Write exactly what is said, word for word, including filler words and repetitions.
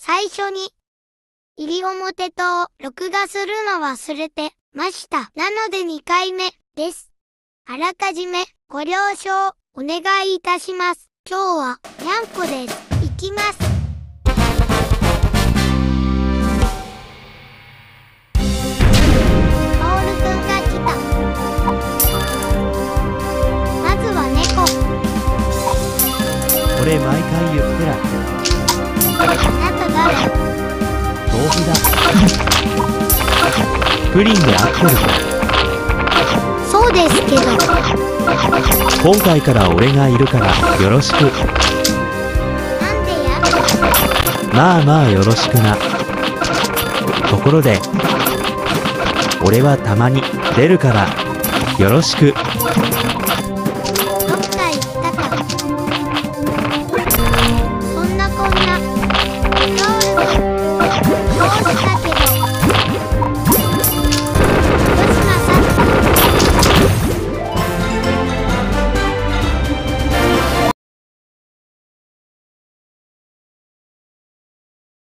最初に、西表と録画するの忘れてました。なのでにかいめです。あらかじめご了承お願いいたします。今日はにゃんこです。いきます。カオルくんが来た。まずは猫。 俺毎回言ってら。 あなた誰？ 豆腐だ。プリンで合ってるか。 そうですけど。 今回から俺がいるからよろしく。 なんでや？ まあまあよろしくな。ところで俺はたまに出るからよろしく。 どっか行ったか。そんなこんな。カオルくん、どうしたけど。